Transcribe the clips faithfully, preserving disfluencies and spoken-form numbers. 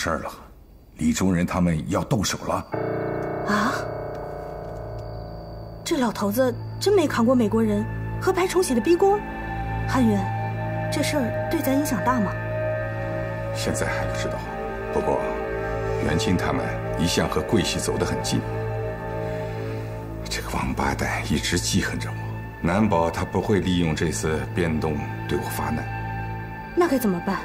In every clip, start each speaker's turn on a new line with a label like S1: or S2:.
S1: 事儿了，李宗仁他们要动手了。
S2: 啊！这老头子真没扛过美国人和白崇禧的逼宫。韩元，这事儿对咱影响大吗？
S1: 现在还不知道，不过元清他们一向和桂系走得很近。这个王八蛋一直记恨着我，难保他不会利用这次变动对我发难。
S2: 那该怎么办？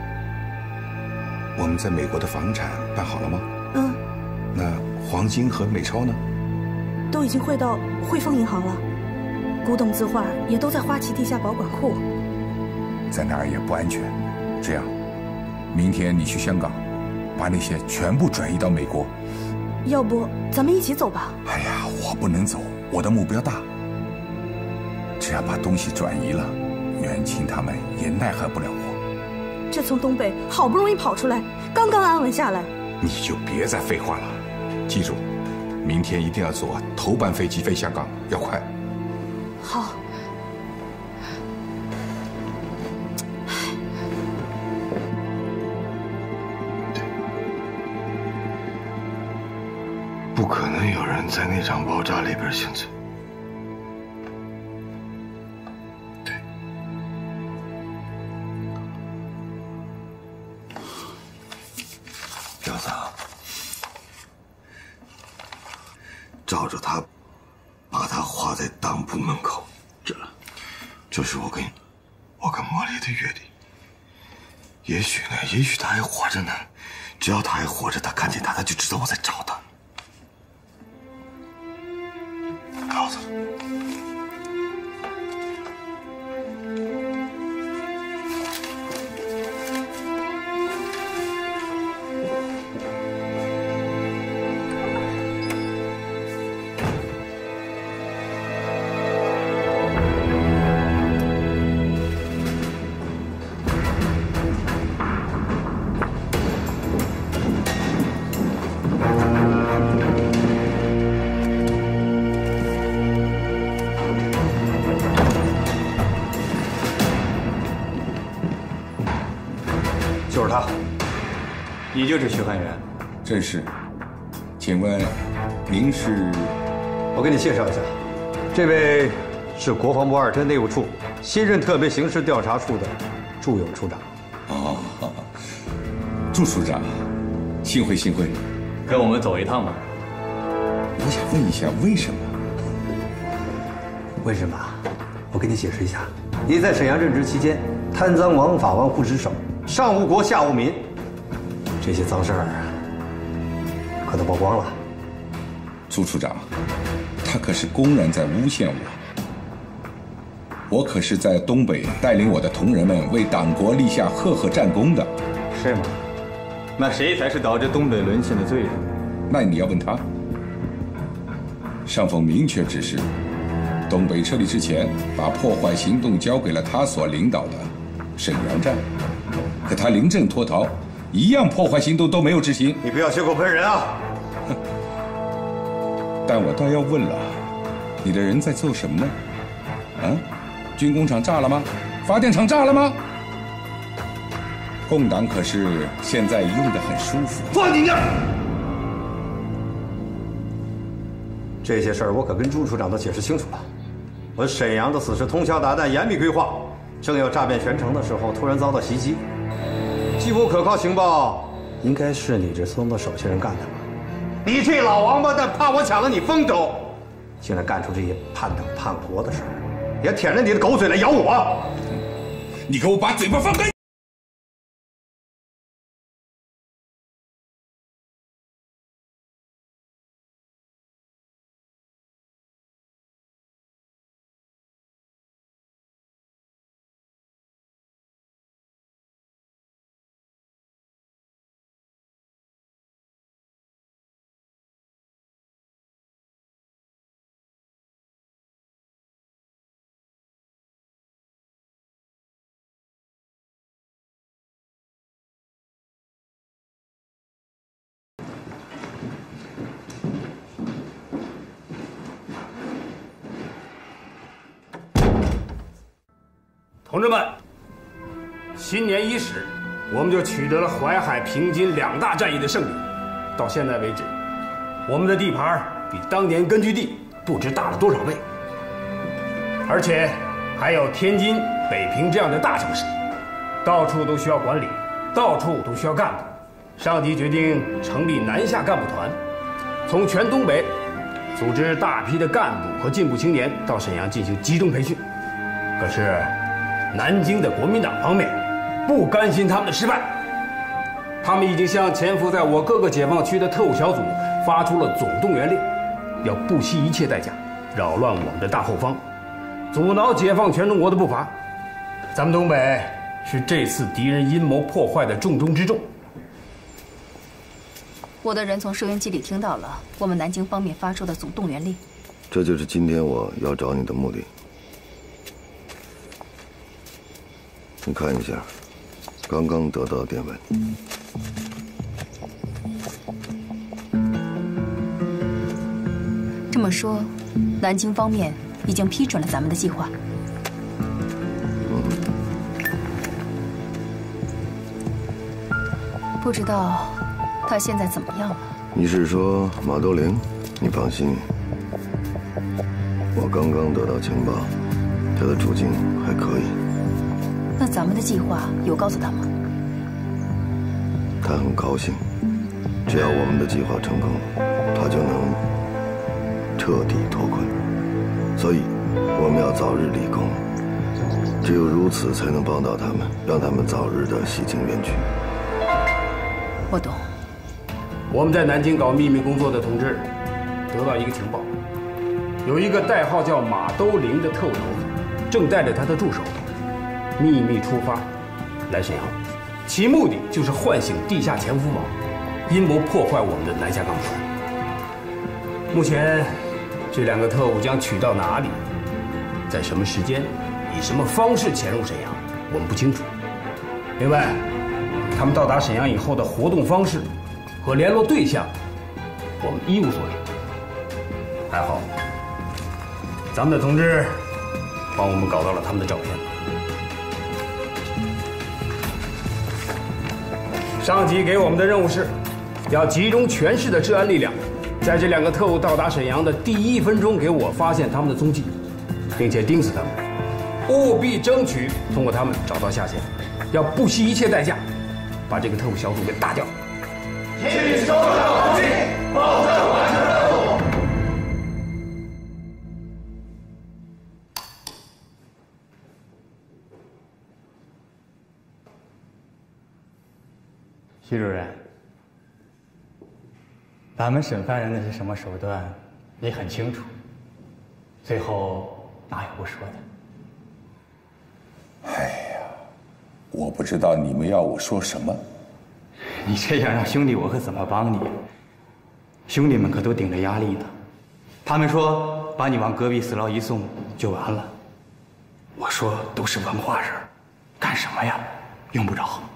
S1: 我们在美国的房产办好了吗？
S2: 嗯。
S1: 那黄金和美钞呢？
S2: 都已经汇到汇丰银行了，古董字画也都在花旗地下保管库。
S1: 在那儿也不安全。这样，明天你去香港，把那些全部转移到美国。
S2: 要不咱们一起走吧？
S1: 哎呀，我不能走，我的目标大。只要把东西转移了，元清他们也奈何不了我。
S2: 这从东北好不容易跑出来，刚刚安稳下来。
S1: 你就别再废话了，记住，明天一定要坐头班飞机飞香港，要快。
S2: 好。
S3: 不可能有人在那场爆炸里边幸存。对。彪子，照着他，把他画在当铺门口。这，这是我跟我跟茉莉的约定。也许呢，也许他还活着呢。只要他还活着，他看见他，他就知道我在找他。告诉他。
S4: 就是他，你就是徐汉元，
S1: 正是。请问您是？
S4: 我给你介绍一下，这位是国防部二厅内务处新任特别刑事调查处的祝勇处长。
S1: 哦，祝处长，幸会幸会。
S4: 跟我们走一趟吧。
S1: 我想问一下，为什么？
S4: 为什么？我给你解释一下。你在沈阳任职期间，贪赃枉法、玩忽职守。上无国，下无民，这些脏事儿可都曝光了。
S1: 朱处长，他可是公然在诬陷我。我可是在东北带领我的同仁们为党国立下赫赫战功的。
S4: 是吗？那谁才是导致东北沦陷的罪人？
S1: 那你要问他。上峰明确指示，东北撤离之前，把破坏行动交给了他所领导的沈阳站。可他临阵脱逃，一样破坏行动都没有执行。
S4: 你不要血口喷人啊！
S1: 但我倒要问了，你的人在做什么呢？啊，军工厂炸了吗？发电厂炸了吗？共党可是现在用得很舒服。
S4: 放你那儿！这些事儿我可跟朱处长都解释清楚了。我沈阳的死是通宵达旦、严密规划，正要诈骗全城的时候，突然遭到袭击。据我可靠情报，应该是你这孙子手下人干的吧？你这老王八蛋，怕我抢了你风头，竟然干出这些叛党叛国的事儿，也舔着你的狗嘴来咬我！
S1: 你给我把嘴巴放开！
S5: 同志们，新年伊始， 我们就取得了淮海、平津两大战役的胜利。到现在为止，我们的地盘比当年根据地不知大了多少倍。而且还有天津、北平这样的大城市，到处都需要管理，到处都需要干部。上级决定成立南下干部团，从全东北组织大批的干部和进步青年到沈阳进行集中培训。可是，南京的国民党方面不甘心他们的失败，他们已经向潜伏在我各个解放区的特务小组发出了总动员令，要不惜一切代价扰乱我们的大后方，阻挠解放全中国的步伐。咱们东北是这次敌人阴谋破坏的重中之重。
S6: 我的人从收音机里听到了我们南京方面发出的总动员令，
S3: 这就是今天我要找你的目的。你看一下，刚刚得到电文。
S6: 这么说，南京方面已经批准了咱们的计划。
S3: 嗯。
S6: 不知道他现在怎么样了？
S3: 你是说马兜铃？你放心，我刚刚得到情报，他的处境还可以。
S6: 那咱们的计划有告诉他吗？
S3: 他很高兴，只要我们的计划成功，他就能彻底脱困。所以我们要早日立功，只有如此才能帮到他们，让他们早日的洗清冤屈。
S6: 我懂。
S5: 我们在南京搞秘密工作的同志得到一个情报，有一个代号叫马兜铃的特务头子，正带着他的助手秘密出发来沈阳，其目的就是唤醒地下潜伏网，阴谋破坏我们的南下干部团。目前，这两个特务将取到哪里，在什么时间，以什么方式潜入沈阳，我们不清楚。另外，他们到达沈阳以后的活动方式和联络对象，我们一无所知。还好，咱们的同志帮我们搞到了他们的照片。上级给我们的任务是，要集中全市的治安力量，在这两个特务到达沈阳的第一分钟给我发现他们的踪迹，并且盯死他们，务必争取通过他们找到下线，要不惜一切代价把这个特务小组给打掉。
S7: 请收到通信，保证完成任务。
S8: 徐主任，咱们审犯人的是什么手段，你很清楚。最后哪有不说的？
S1: 哎呀，我不知道你们要我说什么。
S8: 你这样让兄弟我可怎么帮你？兄弟们可都顶着压力呢。他们说把你往隔壁死牢一送就完了。我说都是文化人，干什么呀？用不着。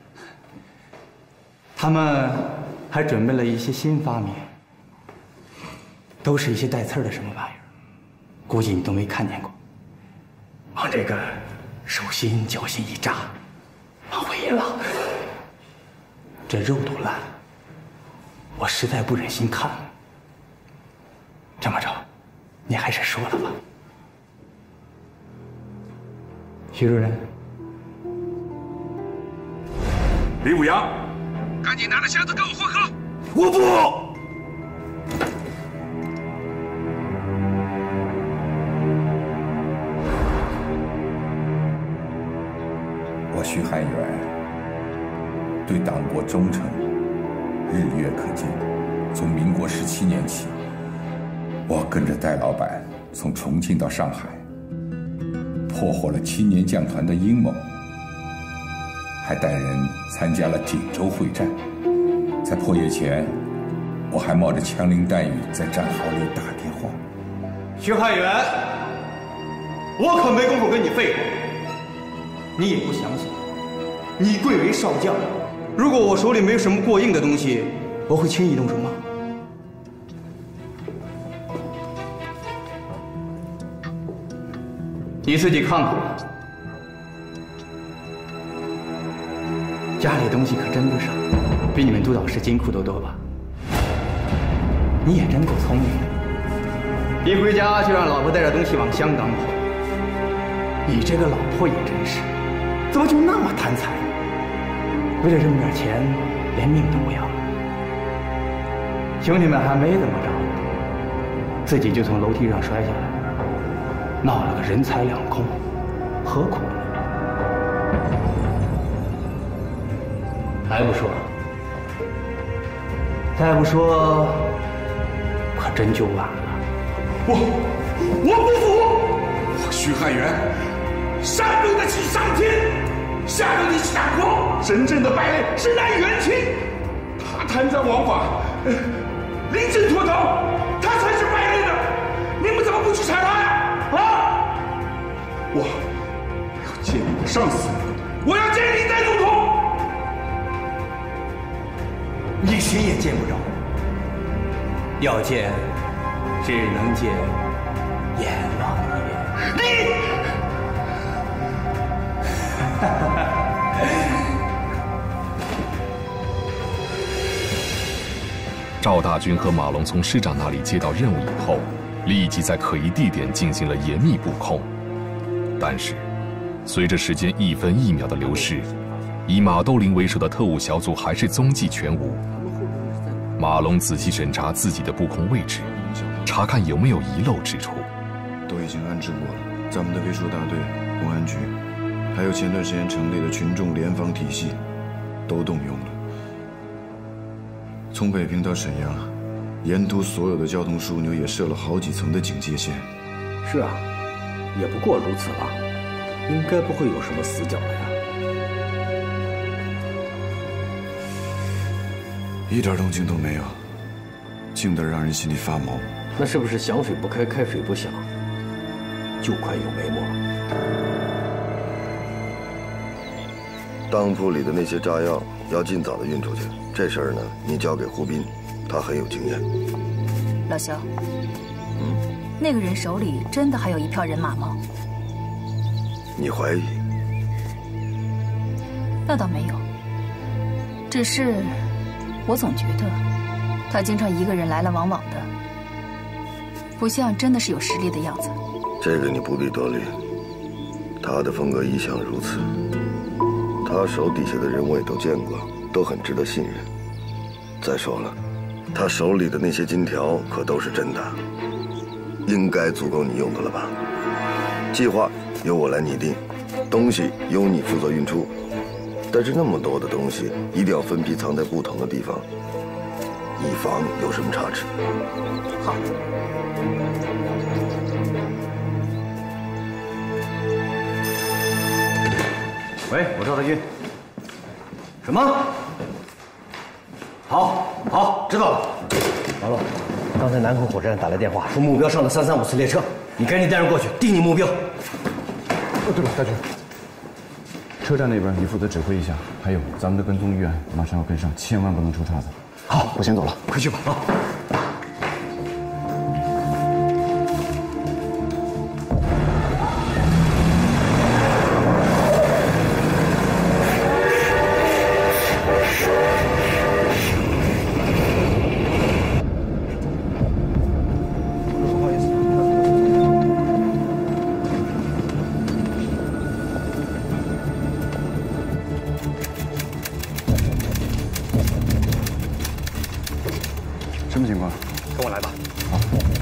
S8: 他们还准备了一些新发明，都是一些带刺儿的什么玩意儿，估计你都没看见过。往这个手心、脚心一扎，往回一拉，这肉都烂了。我实在不忍心看。这么着，你还是说了吧。徐主任，
S1: 李武阳，
S7: 赶紧拿着箱子跟我混合！
S1: 我不。我徐汉远对党国忠诚日月可见。从民国十七年起，我跟着戴老板从重庆到上海，破获了青年将团的阴谋，还带人参加了锦州会战。在破业前，我还冒着枪林弹雨在战壕里打电话。
S8: 徐汉元，我可没工夫跟你废话。你也不相信，你贵为少将，如果我手里没有什么过硬的东西，我会轻易动手吗？你自己看看吧。 家里东西可真不少，比你们督导室金库都多吧？你也真够聪明的，一回家就让老婆带着东西往香港跑。你这个老婆也真是，怎么就那么贪财呢？为了这么点钱，连命都不要了。兄弟们还没怎么着，自己就从楼梯上摔下来，闹了个人财两空，何苦呢？还不说，再不说，可真就晚了。
S1: 我我不服！我徐汉元，上对得起上天，下对得起大国。真正的败类是那元清，他贪赃枉法，临阵脱逃，他才是败类呢！你们怎么不去查他呀？啊！我要见你的上司，我要见你代总统。
S8: 你谁也见不着，要见，只能见阎王爷。
S1: 你，
S9: 赵大军和马龙从师长那里接到任务以后，立即在可疑地点进行了严密布控。但是，随着时间一分一秒的流逝，以马兜铃为首的特务小组还是踪迹全无。马龙仔细审查自己的布控位置，查看有没有遗漏之处。
S10: 都已经安置过了，咱们的卫戍大队、公安局，还有前段时间成立的群众联防体系，都动用了。从北平到沈阳，沿途所有的交通枢纽也设了好几层的警戒线。
S11: 是啊，也不过如此吧，应该不会有什么死角了呀。
S10: 一点动静都没有，静得让人心里发毛。
S11: 那是不是响水不开，开水不响，就快有眉目了？
S3: 当铺里的那些炸药要尽早的运出去，这事儿呢，你交给胡斌，他很有经验。
S6: 老肖，嗯，那个人手里真的还有一票人马吗？
S3: 你怀疑？
S6: 那倒没有，只是我总觉得他经常一个人来来往往的，不像真的是有实力的样子。
S3: 这个你不必多虑，他的风格一向如此。他手底下的人我也都见过，都很值得信任。再说了，他手里的那些金条可都是真的，应该足够你用的了吧？计划由我来拟定，东西由你负责运出。但是那么多的东西，一定要分批藏在不同的地方，以防有什么差池。
S6: 好。
S4: 喂，我赵大军。什么？好，好，知道了。
S11: 王洛，刚才南口火车站打来电话，说目标上的三三五次列车，你赶紧带人过去，定你目标。
S10: 哦，对了，大军，车站那边你负责指挥一下，还有咱们的跟踪预案马上要跟上，千万不能出岔子。
S11: 好，我先走了，快去吧啊！
S10: 什么情况？
S8: 跟我来吧。
S10: 好。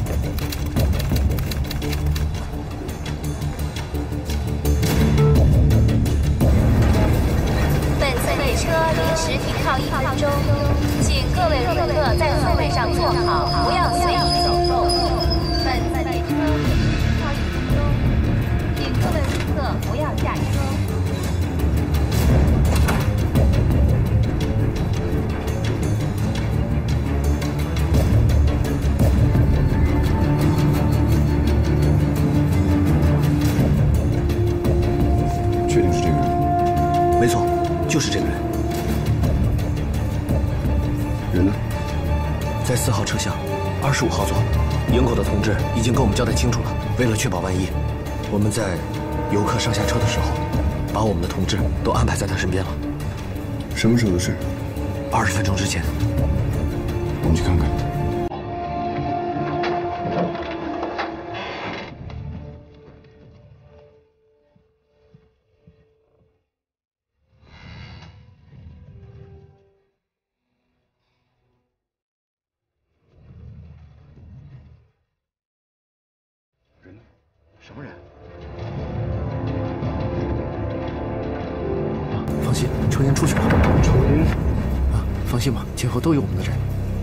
S12: 本次列车临时停靠一分钟，请各位旅客在座位上坐好，不要随意走动。本次列车临时停靠一分钟，请各位旅客不要下车。
S10: 确定是这个人？
S11: 没错，就是这个人。
S10: 人呢？
S11: 在四号车厢，二十五号座。营口的同志已经跟我们交代清楚了。为了确保万一，我们在游客上下车的时候，把我们的同志都安排在他身边了。
S10: 什么时候的事？
S11: 二十分钟之前。
S10: 我们去看看。
S11: 人呢？什么人？啊，放心，程岩出去了。
S10: 程岩。
S11: 放心吧，前后都有我们的人。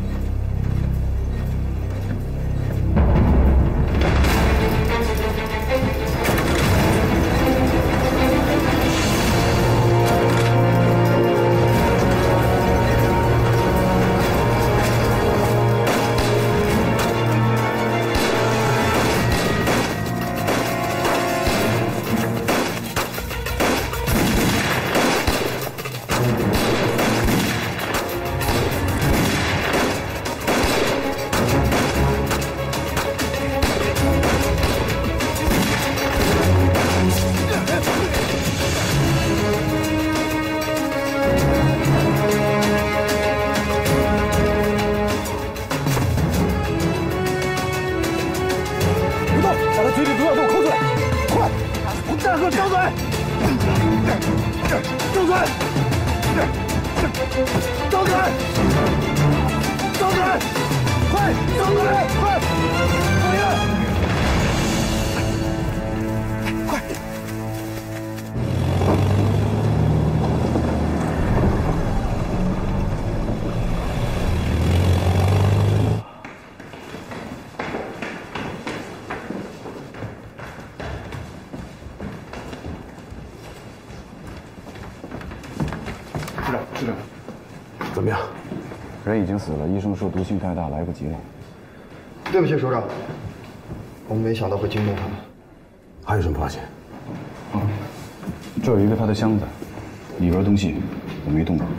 S10: 怎么样？人已经死了，医生说毒性太大，来不及了。
S13: 对不起，首长，我们没想到会惊动他们。
S10: 还有什么发现？啊，这有一个他的箱子，里边东西我没动过。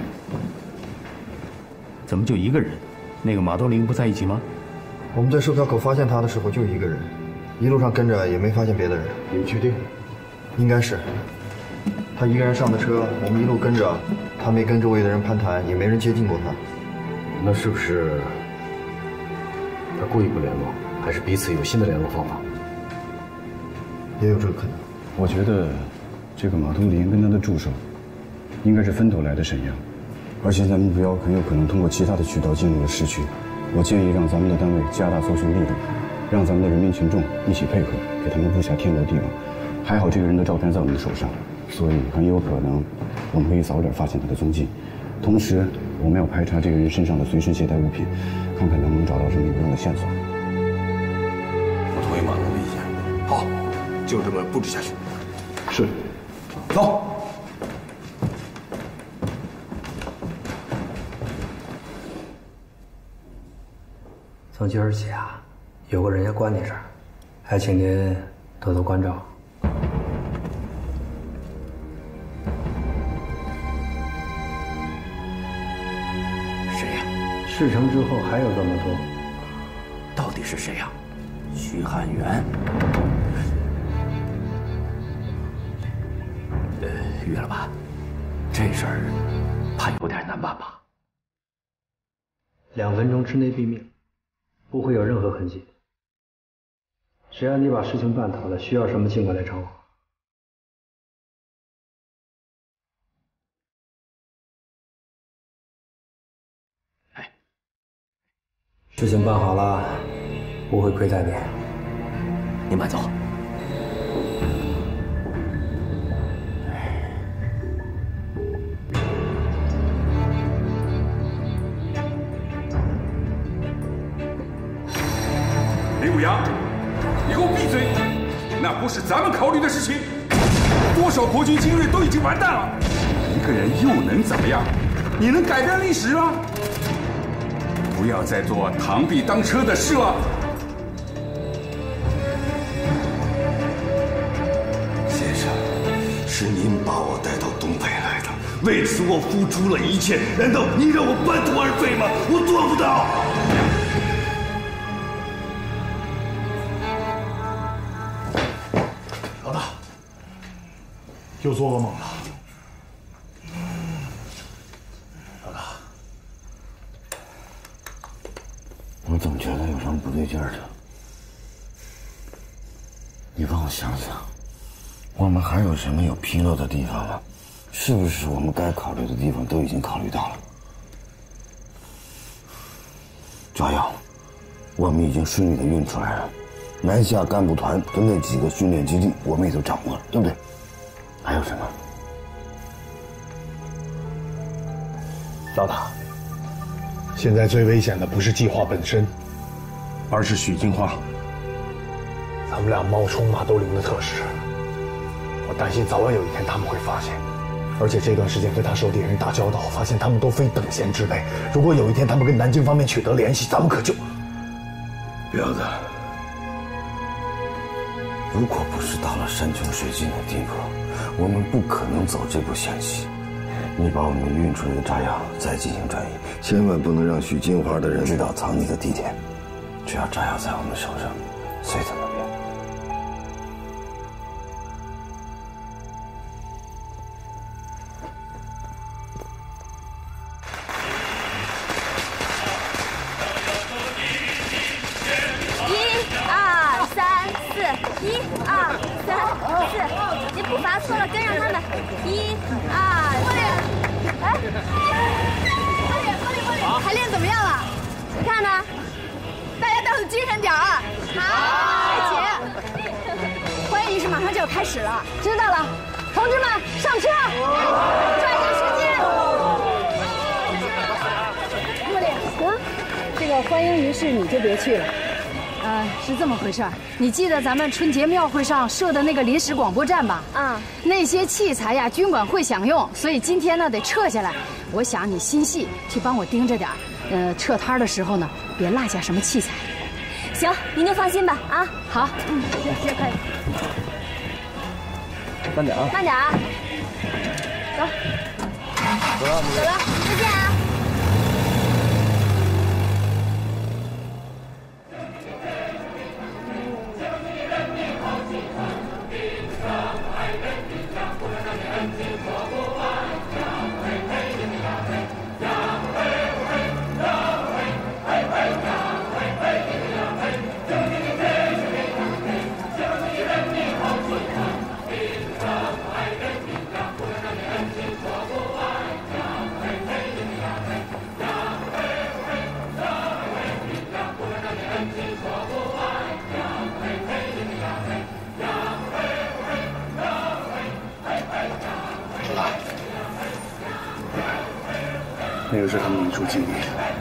S8: 怎么就一个人？那个马东林不在一起吗？
S13: 我们在售票口发现他的时候就一个人，一路上跟着也没发现别的人。
S10: 你们确定？
S13: 应该是。他一个人上的车，我们一路跟着，他没跟周围的人攀谈，也没人接近过他。
S11: 那是不是他故意不联络，还是彼此有新的联络方法？
S13: 也有这个可能。
S10: 我觉得这个马东林跟他的助手应该是分头来的沈阳，而现在目标很有可能通过其他的渠道进入了市区。我建议让咱们的单位加大搜寻力度，让咱们的人民群众一起配合，给他们布下天罗地网。还好这个人的照片在我们手上，所以很有可能我们可以早点发现他的踪迹。同时，我们要排查这个人身上的随身携带物品，看看能不能找到什么有用的线索。
S3: 我同意马龙的意见。好，就这么布置下去。
S10: 是。
S3: 走。
S14: 从今儿起啊，有个人要关你这儿，还请您多多关照。
S8: 谁呀？
S14: 事成之后还有这么多，
S8: 到底是谁呀？徐汉元。呃，岳老板，这事儿怕有点难办吧？
S14: 两分钟之内毙命。不会有任何痕迹。只要你把事情办妥了，需要什么尽管来找我。
S8: 哎，
S14: 事情办好了，不会亏待你。
S8: 您慢走。
S1: 李武阳，你给我闭嘴！那不是咱们考虑的事情。多少国军精锐都已经完蛋了，一个人又能怎么样？你能改变历史吗？不要再做螳臂当车的事了。
S3: 先生，是您把我带到东北来的，为此我付出了一切，难道你让我半途而废吗？我做不到。
S15: 又做噩梦了。
S3: 劲儿的。你帮我想想，我们还有什么有纰漏的地方吗？是不是我们该考虑的地方都已经考虑到了？炸药，我们已经顺利的运出来了。南下干部团的那几个训练基地，我们也都掌握了，对不对？还有什么？
S15: 老大，现在最危险的不是计划本身，而是许金花。咱们俩冒充马兜铃的特使，我担心早晚有一天他们会发现，而且这段时间跟他手底下人打交道，发现他们都非等闲之辈。如果有一天他们跟南京方面取得联系，咱们可就……
S3: 彪子，如果不是到了山穷水尽的地步，我们不可能走这步险棋。你把我们运出来的炸药再进行转移，千万不能让许金花的人知道藏匿的地点。只要炸药在我们手上，随他们便。
S12: 一二三四，一二三四，你步伐错了，跟上他们。一二三，哎，
S16: 排练怎么样了？
S12: 你看呢？
S16: 大家都很精神点儿。好，姐，欢迎仪式马上就要开始了。
S12: 知道了，同志们上车，抓紧时间。
S16: 茉莉，嗯，这个欢迎仪式你就别去了。呃，是这么回事儿。你记得咱们春节庙会上设的那个临时广播站吧？
S12: 啊、嗯，
S16: 那些器材呀，军管会享用，所以今天呢得撤下来。我想你心细，去帮我盯着点儿。呃，撤摊的时候呢，别落下什么器材。
S12: 行，您就放心吧。啊，
S16: 好，嗯，行，这可以。
S13: 慢点啊！
S12: 慢点啊！走，
S13: 走了，
S12: 走了，再见啊！
S15: 那个是他们一处基地，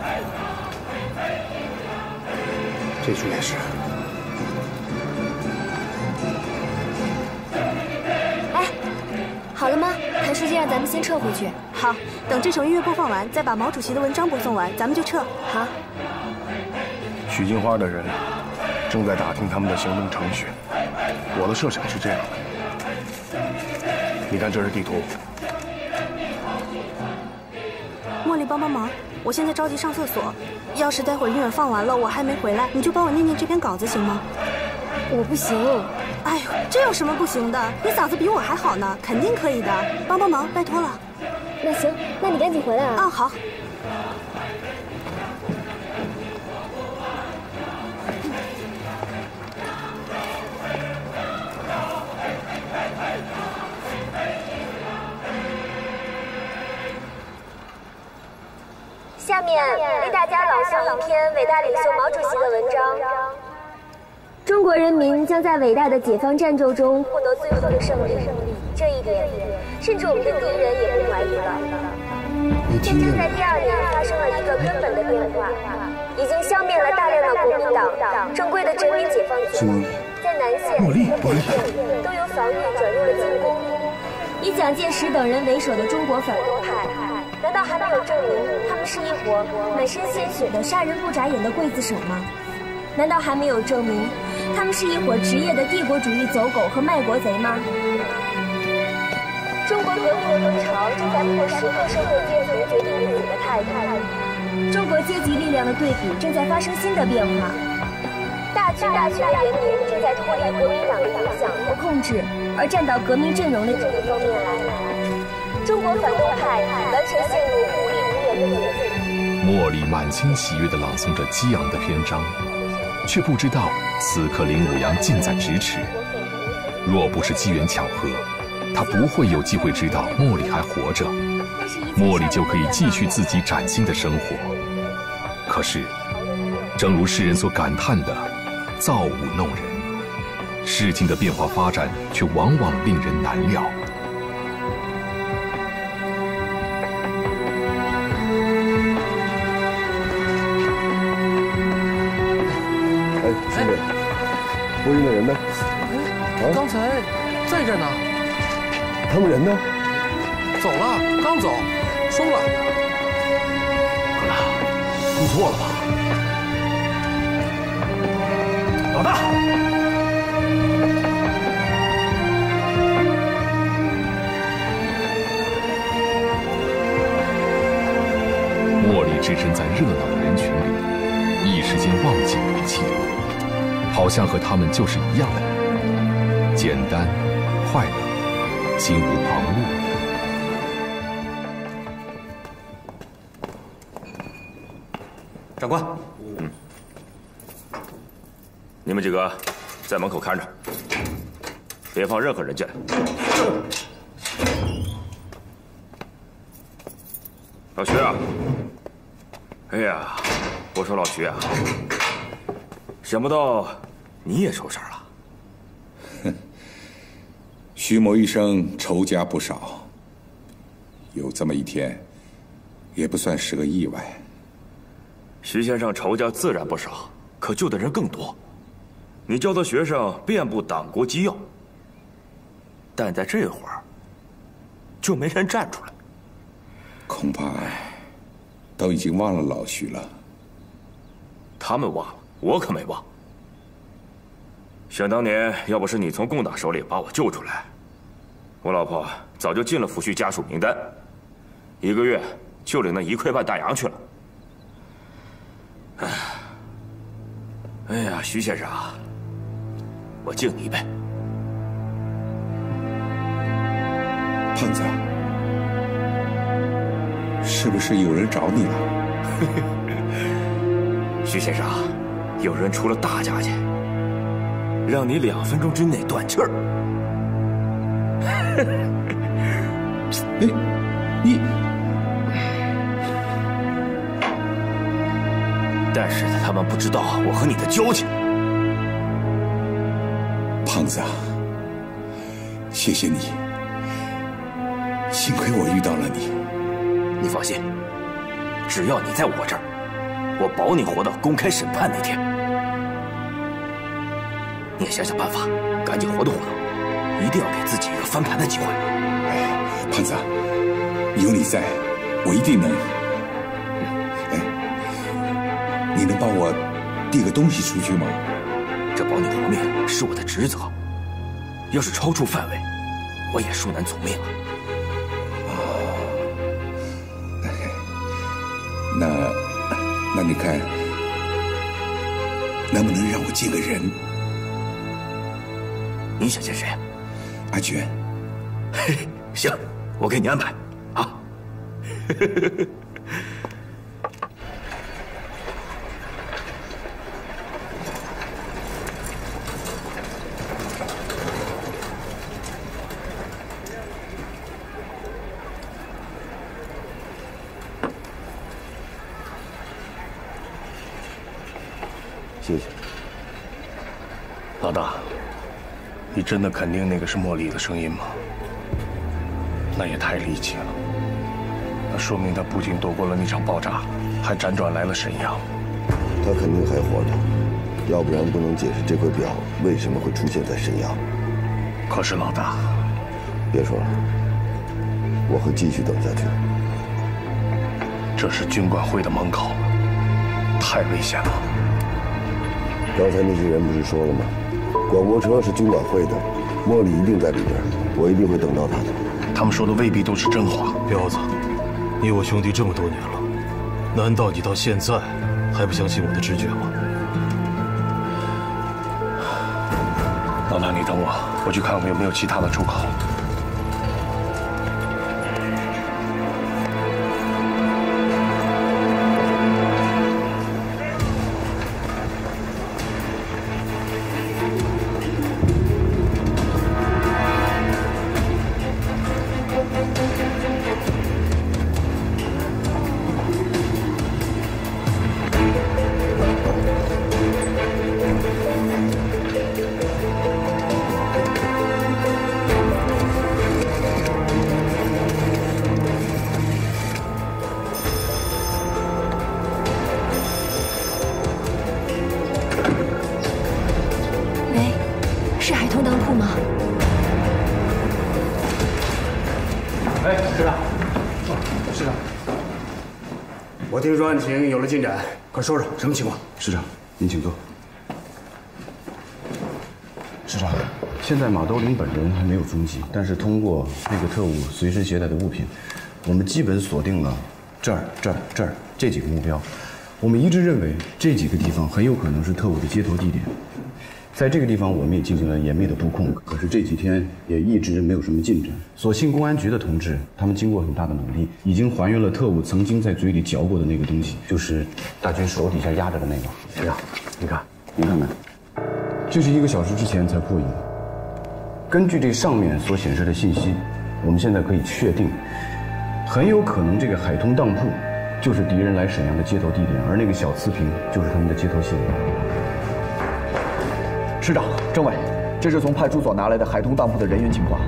S15: 这处也是。
S12: 哎，好了吗？谭书记让咱们先撤回去。
S2: 好，等这首音乐播放完，再把毛主席的文章播送完，咱们就撤。
S12: 好。
S15: 许金花的人正在打听他们的行动程序。我的设想是这样的，你看，这是地图。
S2: 茉莉，帮帮忙！我现在着急上厕所，要是待会儿音乐放完了，我还没回来，你就帮我念念这篇稿子行吗？
S12: 我不行。
S2: 哎呦，这有什么不行的？你嗓子比我还好呢，肯定可以的。帮帮忙，拜托了。
S12: 那行，那你赶紧回来啊。
S2: 啊，好。
S12: 下面为大家朗诵一篇伟大领袖毛主席的文章。中国人民将在伟大的解放战斗中获得最后的胜利，这一点，甚至我们的敌人也不怀疑了。战争在第二年发生了一个根本的变化，已经消灭了大量的国民党正规的人民解放军，在南线和北线都由防御转入了进攻。以蒋介石等人为首的中国反动派，难道还没有证明他们是一伙满身鲜血的杀人不眨眼的刽子手吗？难道还没有证明他们是一伙职业的帝国主义走狗和卖国贼吗？中国革命的风潮正在迫使各社会阶层决定自己的态度，中国阶级力量的对比正在发生新的变化，大军大军的人民正在脱离国民党的影响和控制，而站到革命阵容的这一方面来。中国反动派完全陷入孤立无援的绝境。
S9: 茉莉满心喜悦地朗诵着激昂的篇章， 却不知道此刻林武阳近在咫尺。若不是机缘巧合，他不会有机会知道茉莉还活着，茉莉就可以继续自己崭新的生活。可是，正如世人所感叹的，造物弄人，事情的变化发展却往往令人难料。
S3: 哎，兄弟，播音的人呢？
S17: 哎，刚才在这儿呢。
S3: 他们人呢？
S17: 走了，刚走，收了。
S15: 弄错了吧？老大，
S9: 茉莉置身在热闹的人群里，一时间忘记了一切，好像和他们就是一样的人，简单、快乐，心无旁骛。
S18: 长官，嗯，你们几个在门口看着，别放任何人进来。老徐啊，哎呀，我说老徐啊，想不到你也出事了。
S1: 哼，徐某一生仇家不少，有这么一天，也不算是个意外。
S18: 徐先生仇家自然不少，可救的人更多。你教的学生遍布党国机要，但在这会儿，就没人站出来。
S1: 恐怕都已经忘了老徐了。
S18: 他们忘了，我可没忘。想当年，要不是你从共党手里把我救出来，我老婆早就进了抚恤家属名单，一个月就领那一块半大洋去了。哎，哎呀，徐先生啊，我敬你一杯。
S1: 胖子，是不是有人找你了？
S18: 徐先生，有人出了大价钱，让你两分钟之内断气儿。
S1: 你，你。
S18: 但是他们不知道我和你的交情。
S1: 胖子啊，谢谢你，幸亏我遇到了你。
S18: 你放心，只要你在我这儿，我保你活到公开审判那天。你也想想办法，赶紧活动活动，一定要给自己一个翻盘的机会。
S1: 哎，胖子，有你在，我一定能。你能帮我递个东西出去吗？
S18: 这保你活命是我的职责，要是超出范围，我也恕难从命了。
S1: 那，那你看，能不能让我见个人？
S18: 你想见谁？
S1: 阿娟。
S18: 嘿，行，我给你安排啊。
S3: 谢谢。
S15: 老大，你真的肯定那个是茉莉的声音吗？那也太离奇了。那说明他不仅躲过了那场爆炸，还辗转来了沈阳。
S3: 他肯定还活着，要不然不能解释这块表为什么会出现在沈阳。
S15: 可是老大，
S3: 别说了，我会继续等下去。
S15: 这是军管会的门口，太危险了。
S3: 刚才那些人不是说了吗？广播车是军管会的，茉莉一定在里边，我一定会等到她的。
S15: 他们说的未必都是真话。
S19: 彪子，你我兄弟这么多年了，难道你到现在还不相信我的直觉吗？
S15: 老大，你等我，我去看看有没有其他的出口。
S6: 铺吗？
S5: 哎，师长，师长，我听说案情有了进展，快说说什么情况？
S10: 师长，您请坐。师长，现在马兜铃本人还没有踪迹，但是通过那个特务随身携带的物品，我们基本锁定了这儿、这儿、这儿这几个目标。我们一致认为这几个地方很有可能是特务的接头地点。在这个地方，我们也进行了严密的布控，可是这几天也一直没有什么进展。所幸公安局的同志，他们经过很大的努力，已经还原了特务曾经在嘴里嚼过的那个东西，就是大军手底下压着的那个。师长，你看，您看看，这是一个小时之前才破译的。根据这上面所显示的信息，我们现在可以确定，很有可能这个海通当铺就是敌人来沈阳的接头地点，而那个小瓷瓶就是他们的接头线。
S20: 师长、政委，这是从派出所拿来的海通当铺的人员情况。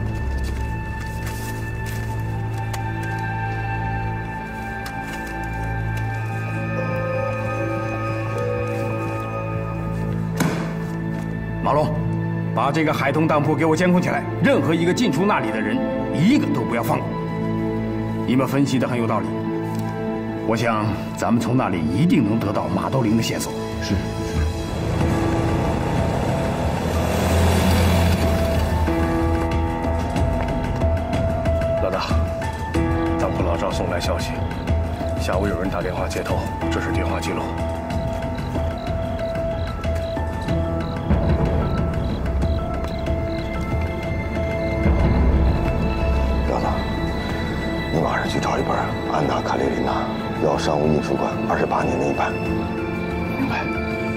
S5: 马龙，把这个海通当铺给我监控起来，任何一个进出那里的人，一个都不要放过。你们分析的很有道理，我想咱们从那里一定能得到马兜铃的线索。
S10: 是。
S15: 老大，当铺老赵送来消息，下午有人打电话接头，这是电话记录。
S3: 老大，你马上去找一本《安娜·卡列琳娜》，要商务印书馆二十八年的一版。
S15: 明白。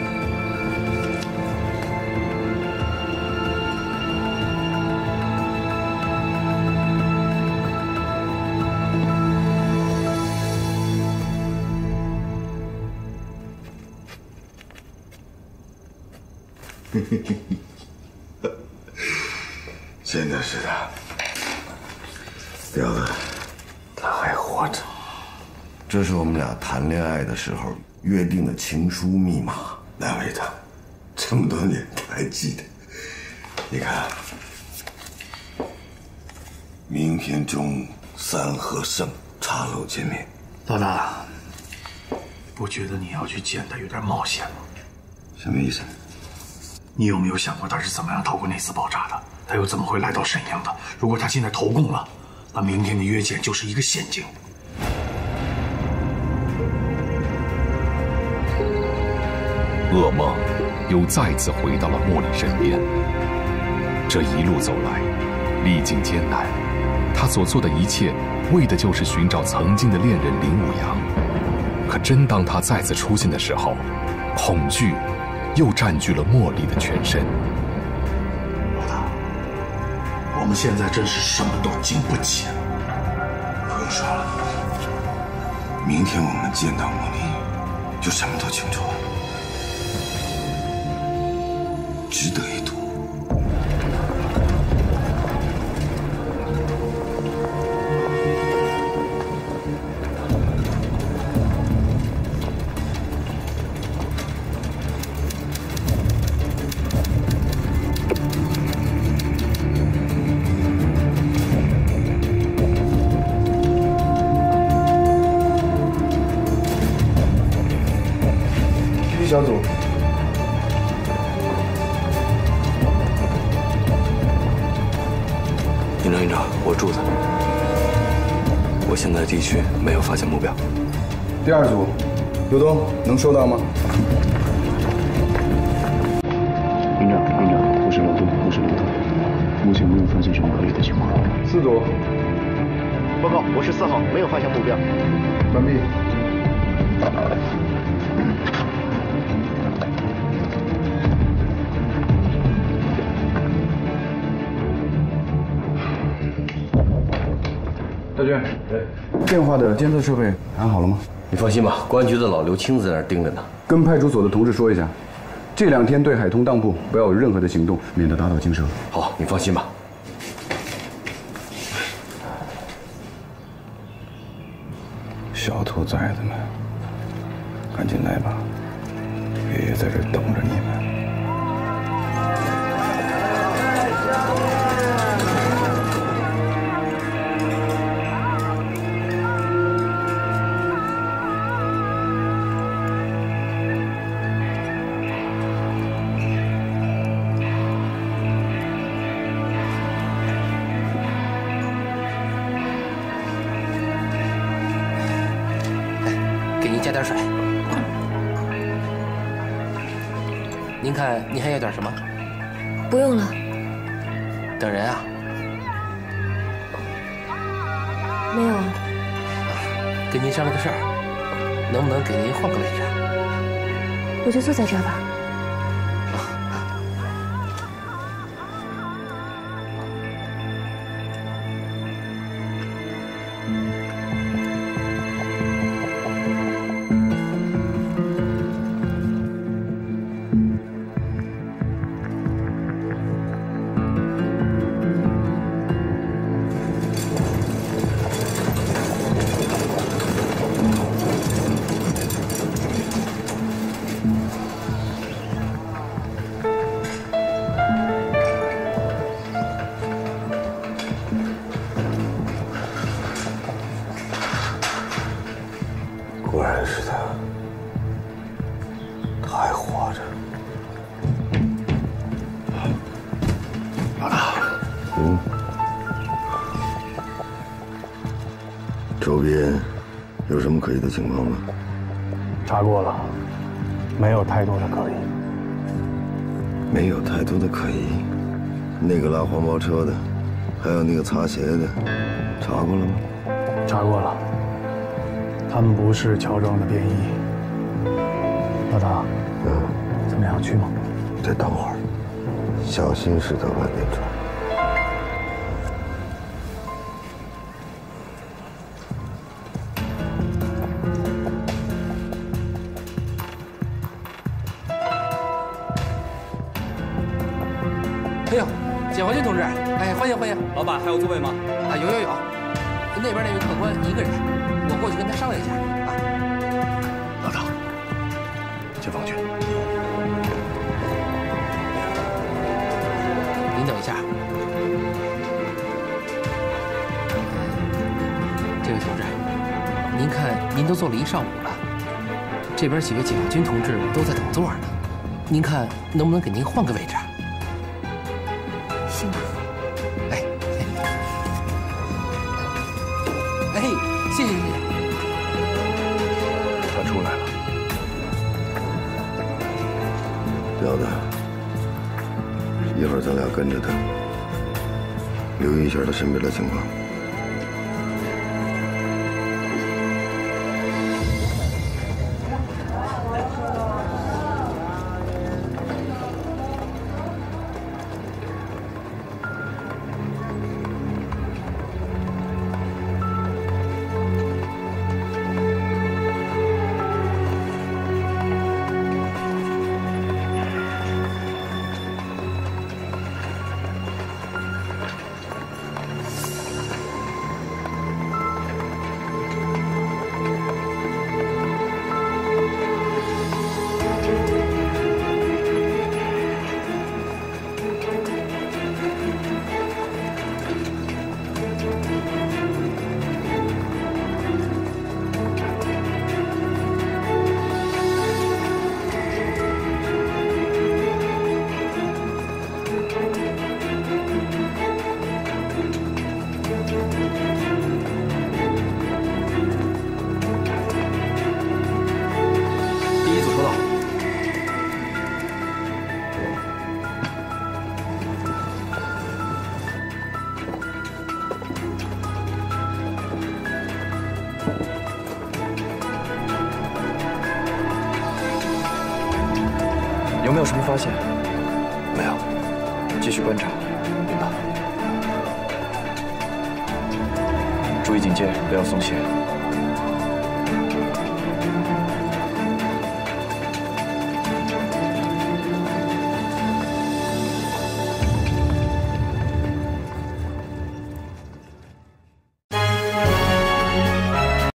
S3: 真的是的，彪子，他还活着。这是我们俩谈恋爱的时候约定的情书密码，难为他，这么多年他还记得。你看，明天中午三和盛茶楼见面。
S15: 老大，不觉得你要去见他有点冒险吗？
S3: 什么意思？
S15: 你有没有想过他是怎么样逃过那次爆炸的？他又怎么会来到沈阳的？如果他现在投共了，那明天的约见就是一个陷阱。
S9: 噩梦又再次回到了茉莉身边。这一路走来，历经艰难，他所做的一切，为的就是寻找曾经的恋人林武阳。可真当他再次出现的时候，恐惧又占据了茉莉的全身。
S15: 老大，我们现在真是什么都经不起了。
S3: 不用说了，明天我们见到茉莉，就什么都清楚了。值得一赌。
S15: 小组，
S11: 营长，营长，我柱子，我现在地区没有发现目标。
S10: 第二组，刘东能收到吗？ 营长，营长，我是老东，我是刘东，目前没有发现什么可疑的情况。四组，
S20: 报告，我是四号，没有发现目标。
S10: 完毕。大军，电话的监测设备安好了吗？
S11: 你放心吧，公安局的老刘亲自在那儿盯着呢。
S10: 跟派出所的同志说一下，这两天对海通当铺不要有任何的行动，免得打草惊蛇。
S11: 好，你放心吧。
S10: 小兔崽子们，赶紧来吧，爷爷在这等着你们。
S11: 看您还要点什么？
S2: 不用了。
S11: 等人啊？
S2: 没有。
S11: 跟您商量个事儿，能不能给您换个位置？
S2: 我就坐在这儿吧。
S3: 果然是他，他还活着。
S10: 老大，
S3: 嗯，周边有什么可疑的情况吗？
S15: 查过了，没有太多的可疑。
S3: 没有太多的可疑。那个拉黄包车的，还有那个擦鞋的，查过了吗？
S15: 查过了。他们不是乔装的便衣。老大，
S3: 嗯，
S15: 怎么样，去吗？
S3: 再等会儿，小心驶得晚点走。
S11: 哎呦，解放军同志，哎，欢迎欢迎！
S20: 老板还有座位吗？
S11: 啊，有有有，那边那位客官一个人，我过去跟他商量一下啊。
S15: 老大，解放军，
S11: 您等一下。这位同志，您看您都坐了一上午了，这边几位解放军同志都在等座呢，您看能不能给您换个位置？
S2: 行吧。
S11: 哎，哎，谢谢谢谢。
S15: 他出来了。
S3: 彪子，一会儿咱俩跟着他，留意一下他身边的情况。
S20: 有没有什么发现？
S3: 没有，
S20: 继续观察。明白。注意警戒，不要松懈。